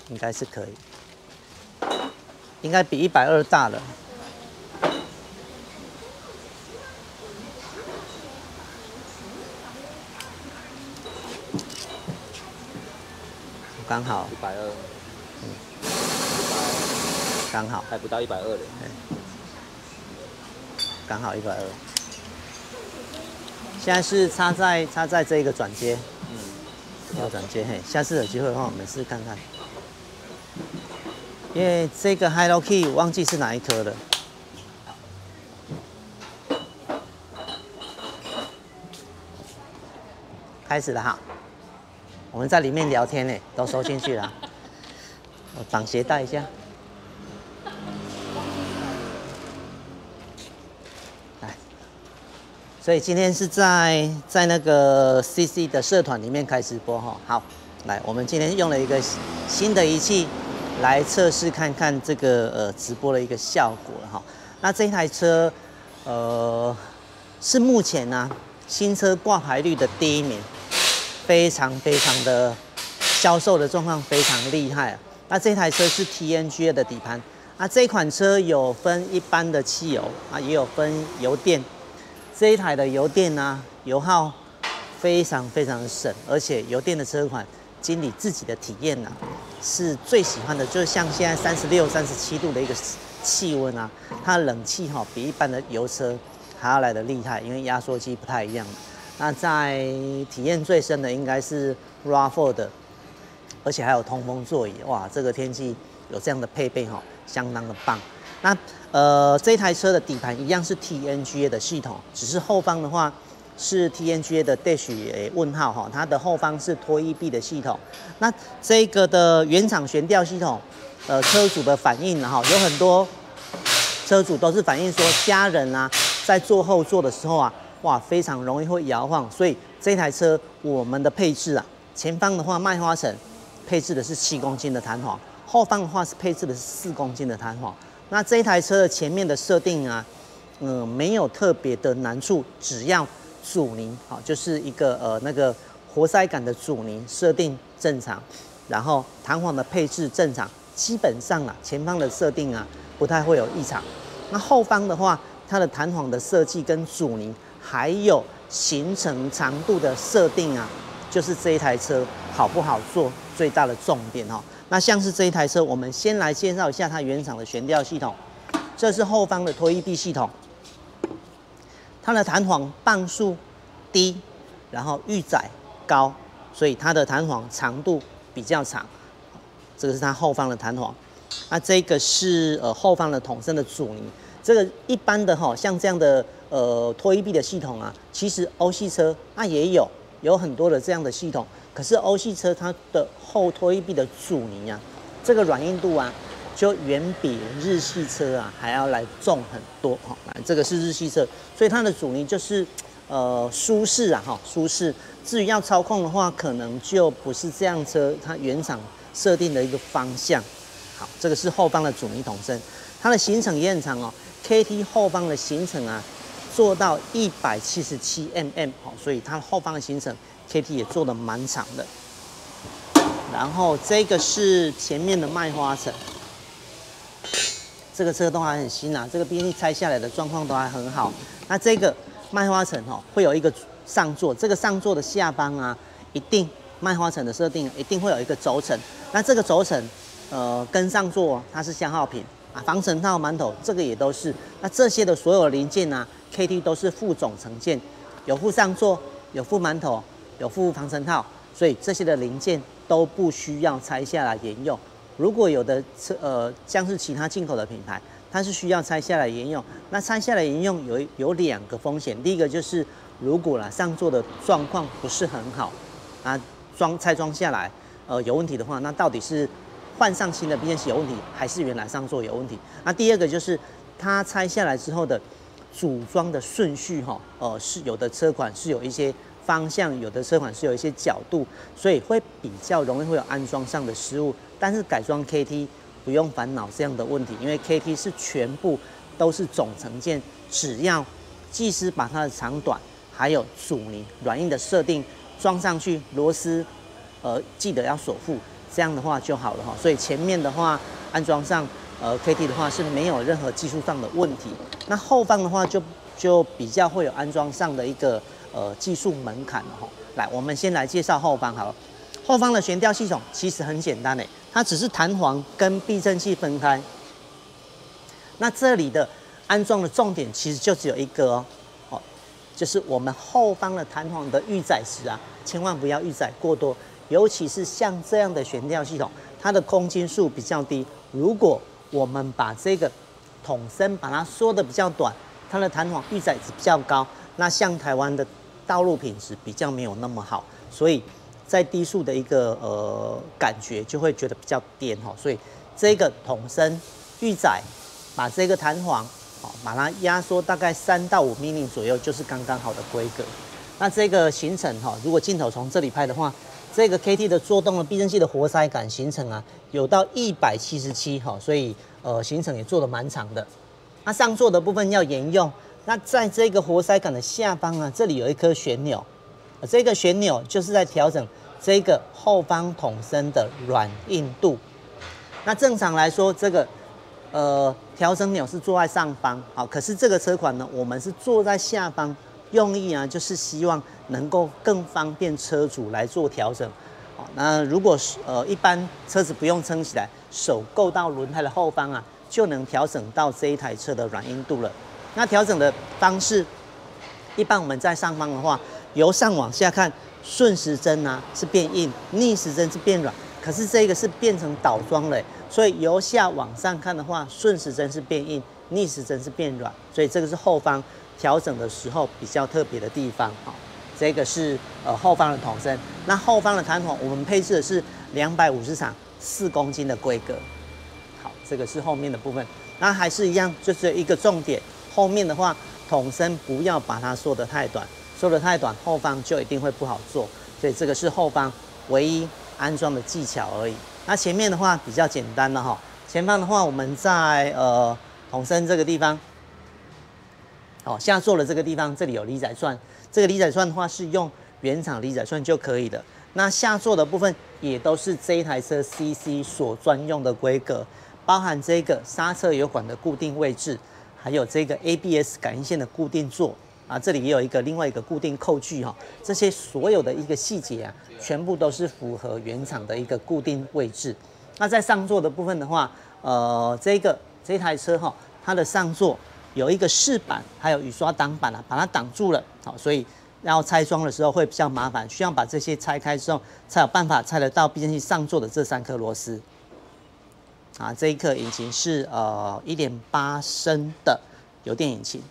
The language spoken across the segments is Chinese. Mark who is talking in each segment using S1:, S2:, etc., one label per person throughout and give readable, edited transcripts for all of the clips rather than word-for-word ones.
S1: 应该是可以，应该比120大了。刚好
S2: 120，
S1: 刚好
S2: 还不到120的，
S1: 刚好120。现在是插在这个转接，要转接。嘿，下次有机会的话，我们试看看。因为这个 Hello Key 忘记是哪一颗了。开始了哈，我们在里面聊天呢，都收进去了。我绑鞋带一下。来，所以今天是在那个 CC 的社团里面开直播哈。好，来，我们今天用了一个新的仪器来测试看看这个直播的一个效果哈。那这台车是目前呢新车挂牌率的第1名。非常的销售的状况非常厉害啊！那这台车是 TNGA 的底盘，那这款车有分一般的汽油啊，也有分油电。这一台的油电呢，油耗非常的省，而且油电的车款，经理自己的体验呢是最喜欢的，就是像现在36、37度的一个气温啊，它的冷气比一般的油车还要来得厉害，因为压缩机不太一样。那在体验最深的应该是 RAV4 的，而且还有通风座椅，哇，这个天气有这样的配备相当的棒。那这台车的底盘一样是 TNGA 的系统，只是后方的话是 TNGA 的 Dash 问号它的后方是拖曳臂的系统。那这个的原厂悬吊系统，车主的反应有很多车主都是反映说家人啊在坐后座的时候啊。哇，非常容易会摇晃，所以这台车我们的配置啊，前方的话麦花臣配置的是7公斤的弹簧，后方的话是配置的是4公斤的弹簧。那这台车的前面的设定啊，没有特别的难处，只要阻尼就是一个那个活塞感的阻尼设定正常，然后弹簧的配置正常，基本上啊前方的设定啊不太会有异常。那后方的话，它的弹簧的设计跟阻尼。还有行程长度的设定啊，就是这一台车好不好做最大的重点哦。那像是这一台车，我们先来介绍一下它原厂的悬吊系统。这是后方的拖曳臂系统，它的弹簧磅数低，然后预载高，所以它的弹簧长度比较长。这个是它后方的弹簧。那这个是后方的筒身的阻尼。这个一般的像这样的拖曳臂的系统啊，其实欧系车那也有很多的这样的系统，可是欧系车它的后拖曳臂的阻尼啊，这个软硬度啊，就远比日系车啊还要来重很多这个是日系车，所以它的阻尼就是舒适啊舒适。至于要操控的话，可能就不是这样车它原厂设定的一个方向。好，这个是后方的阻尼筒身，它的行程也很长KT 后方的行程啊，做到177 mm， 所以它后方的行程 KT 也做得蛮长的。然后这个是前面的麦花臣，这个车都还很新啊，这个毕竟拆下来的状况都还很好。那这个麦花臣会有一个上座，这个上座的下方啊，一定麦花臣的设定一定会有一个轴承，那这个轴承跟上座它是消耗品。防尘套、馒头，这个也都是。那这些的所有零件啊 ，KT 都是附总成件，有附上座，有附馒头，有附防尘套，所以这些的零件都不需要拆下来沿用。如果有的车像是其他进口的品牌，它是需要拆下来沿用。那拆下来沿用有2个风险，第一个就是如果上座的状况不是很好，拆装下来有问题的话，那到底是换上新的变形有问题，还是原来上座有问题？那第二个就是它拆下来之后的组装的顺序是有的车款是有一些方向，有的车款是有一些角度，所以会比较容易会有安装上的失误。但是改装 KT 不用烦恼这样的问题，因为 KT 是全部都是总成件，只要技师把它的长短还有阻尼软硬的设定装上去，螺丝记得要锁附。 这样的话就好了哈。所以前面的话安装上KT 的话是没有任何技术上的问题。那后方的话就比较会有安装上的一个技术门槛了哈。来，我们先来介绍后方好了。后方的悬吊系统其实很简单诶，它只是弹簧跟避震器分开。那这里的安装的重点其实就只有一个哦，就是我们后方的弹簧的预载时啊，千万不要预载过多，尤其是像这样的悬吊系统，它的空间数比较低。如果我们把这个筒身把它缩的比较短，它的弹簧预载值比较高，那像台湾的道路品质比较没有那么好，所以在低速的一个感觉就会觉得比较颠哈。所以这个筒身预载，把这个弹簧把它压缩大概3到5 mm 左右，就是刚刚好的规格。那这个行程如果镜头从这里拍的话，这个 KT 的做动的避震器的活塞感行程啊，有到177所以行程也做得蛮长的。那上座的部分要沿用。那在这个活塞杆的下方啊，这里有一颗旋钮，这个旋钮就是在调整这个后方筒身的软硬度。那正常来说，这个调整钮是坐在上方，好，可是这个车款呢，我们是坐在下方，用意啊就是希望能够更方便车主来做调整。好，那如果是一般车子不用撑起来，手够到轮胎的后方啊，就能调整到这一台车的软硬度了。那调整的方式，一般我们在上方的话，由上往下看，顺时针啊是变硬，逆时针是变软。可是这个是变成倒装了，所以由下往上看的话，顺时针是变硬，逆时针是变软。所以这个是后方调整的时候比较特别的地方。好，这个是后方的筒身。那后方的弹簧，我们配置的是250场4公斤的规格。好，这个是后面的部分。那还是一样，就是一个重点。后面的话，筒身不要把它缩得太短，缩得太短，后方就一定会不好做。所以这个是后方唯一安装的技巧而已。那前面的话比较简单了哈。前方的话，我们在筒身这个地方，下座的这个地方，这里有离载钻。这个离载钻的话是用原厂离载钻就可以了。那下座的部分也都是这一台车 CC 所专用的规格，包含这个刹车油管的固定位置。还有这个 ABS 感应线的固定座啊，这里也有另外一个固定扣具哈，这些所有的一个细节啊，全部都是符合原厂的一个固定位置。那在上座的部分的话，这台车哈，它的上座有一个饰板，还有雨刷挡板啊，把它挡住了，好，所以要拆装的时候会比较麻烦，需要把这些拆开之后，才有办法拆得到避震器上座的这3颗螺丝。啊，这一颗引擎是1.8升的油电引擎。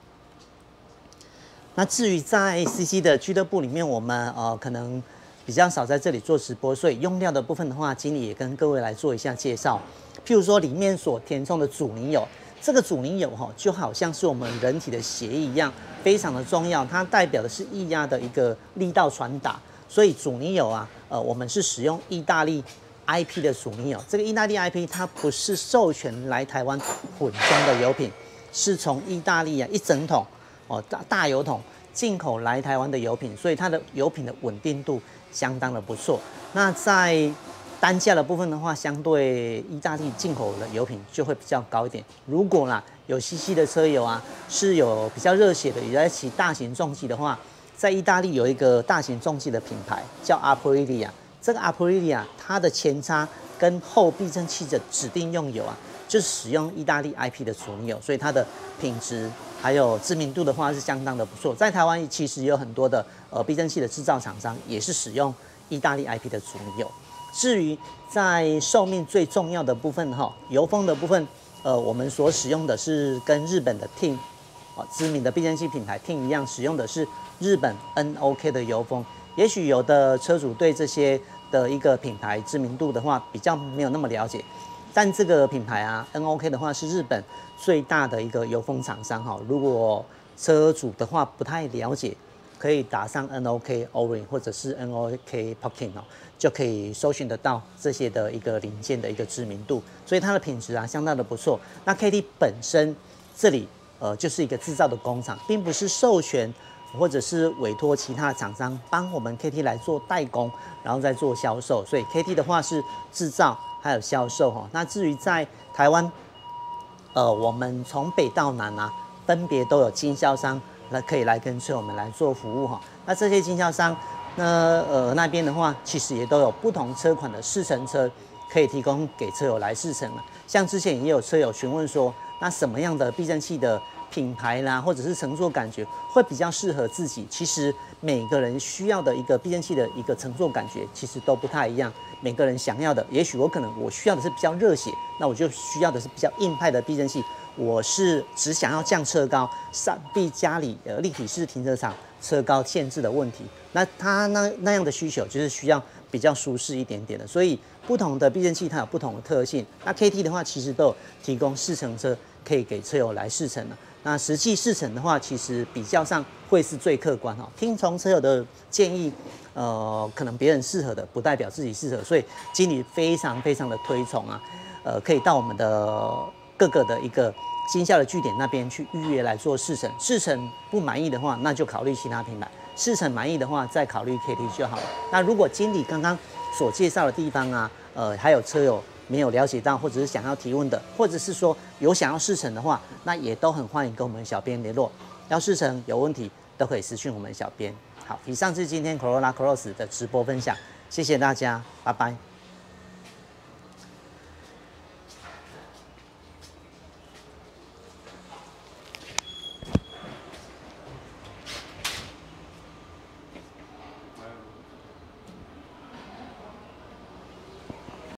S1: 那至于在 CC 的俱乐部里面，我们可能比较少在这里做直播，所以用料的部分的话，经理也跟各位来做一下介绍。譬如说里面所填充的阻尼油，这个阻尼油就好像是我们人体的血液一样，非常的重要，它代表的是液压的一个力道传达。所以阻尼油啊，我们是使用意大利 IP 的阻尼油，这个意大利 IP 它不是授权来台湾混装的油品，是从意大利一整桶大油桶进口来台湾的油品，所以它的油品的稳定度相当的不错。那在单价的部分的话，相对意大利进口的油品就会比较高一点。如果有 CC 的车友啊，是有比较热血的，也在骑大型重机的话，在意大利有一个大型重机的品牌叫 Aprilia。这个 Aprilia 它的前叉跟后避震器的指定用油啊，就是使用意大利 IP 的阻尼油，所以它的品质还有知名度的话是相当的不错。在台湾其实有很多的避震器的制造厂商也是使用意大利 IP 的阻尼油。至于在寿命最重要的部分油封的部分，我们所使用的是跟日本的 TIN 知名的避震器品牌 TIN 一样，使用的是日本 NOK 的油封。也许有的车主对这些的一个品牌知名度的话比较没有那么了解，但这个品牌NOK 的话是日本最大的一个油封厂商如果车主的话不太了解，可以打上 NOK O-ring 或者是 NOK Pocket 就可以搜寻得到这些的一个零件的一个知名度，所以它的品质相当的不错。那 KT 本身这里就是一个制造的工厂，并不是授权或者是委托其他厂商帮我们 KT 来做代工，然后再做销售。所以 KT 的话是制造还有销售哈。那至于在台湾，我们从北到南啊，分别都有经销商可以来跟车友们来做服务哈。那这些经销商那边的话，其实也都有不同车款的试乘车可以提供给车友来试乘了。像之前也有车友询问说，那什么样的避震器的品牌啦，或者是乘坐感觉会比较适合自己？其实每个人需要的一个避震器的一个乘坐感觉，其实都不太一样。每个人想要的，也许我需要的是比较热血，那我就需要的是比较硬派的避震器。我是只想要降车高，闪避家里立体式停车场车高限制的问题。那他那样的需求就是需要比较舒适一点点的。所以不同的避震器它有不同的特性。那 KT 的话，其实都有提供试乘车可以给车友来试乘的。那实际试乘的话，其实比较上会是最客观哈。听从车友的建议，可能别人适合的不代表自己适合，所以经理非常非常的推崇啊，可以到我们的各个的一个经销的据点那边去预约来做试乘。试乘不满意的话，那就考虑其他品牌；试乘满意的话，再考虑 KT 就好了。那如果经理刚刚所介绍的地方啊，还有车友没有了解到，或者是想要提问的，或者是说有想要试乘的话，那也都很欢迎跟我们小编联络。要试乘有问题都可以私讯我们小编。好，以上是今天 Corolla Cross 的直播分享，谢谢大家，拜拜。